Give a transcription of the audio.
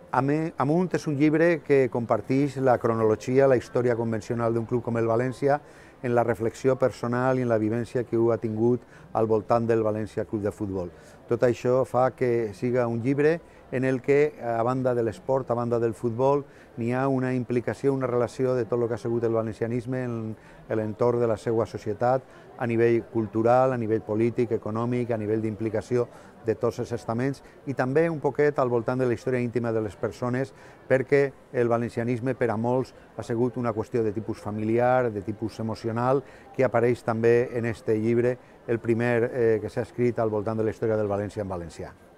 Amunt és un llibre que comparteix la cronologia, la història convencional d'un club com el València, en la reflexió personal i en la vivència que ha tingut al voltant del València Club de Futbol. Tot això fa que siga un llibre en el que, a banda de l'esport, a banda del futbol, n'hi ha una implicació, una relació de tot el que ha sigut el valencianisme en l'entorn de la seva societat, a nivell cultural, a nivell polític, econòmic, a nivell d'implicació de tots els estaments i també un poquet al voltant de la història íntima de les persones, perquè el valencianisme per a molts ha sigut una qüestió de tipus familiar, de tipus emocional, que apareix també en este llibre, el primer que s'ha escrit al voltant de la història del València en valencià.